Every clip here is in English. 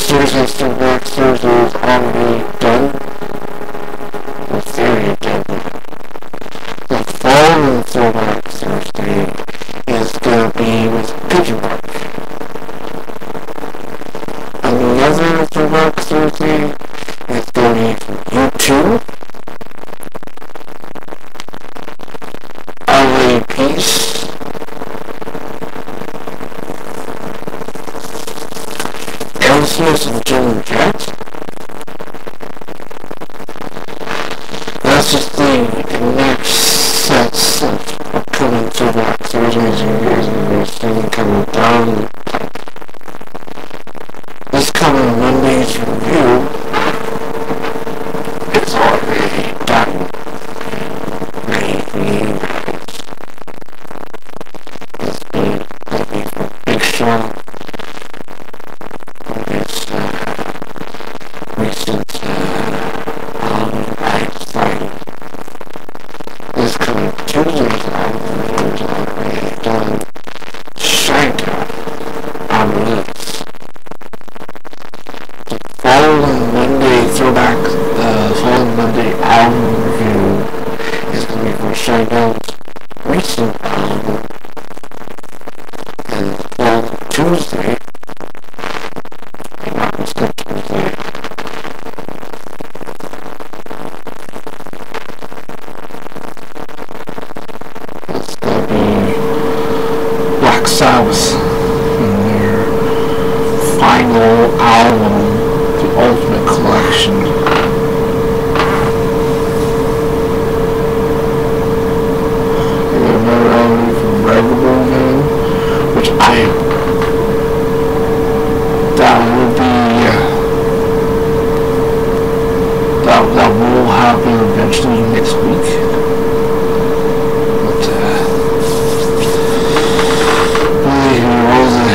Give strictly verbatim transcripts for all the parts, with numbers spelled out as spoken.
Thursday's Throwback Thursday is already done. The theory done. The following Throwback Thursday is going to be with Pigeon Park. Another Throwback Thursday is going to be from U two. L A Peace. Aerosmith and Joan Jett. That's just the next sets of upcoming Throwback Thursdays and years and years coming down. This coming Monday's review is already done. Ready for you guys. This being maybe for Big Sean. This uh, recent uh, album Rights Fighting. This coming Tuesday's album is already done. Shinedown on release. The following Monday throwback, the following Monday album review is going to be for Shinedown's recent album. And the following Tuesday, it's going to be Black Sabbath and their final album, The Ultimate Collection. And another album from Rebel Man, which I that will be That, that will happen eventually next week. But, uh, believe me, all the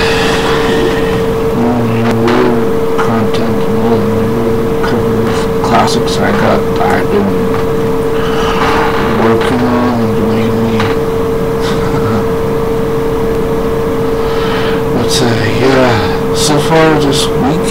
new content, all the new covers, classics I got, I've been working on and doing me. But, uh, yeah, so far this week,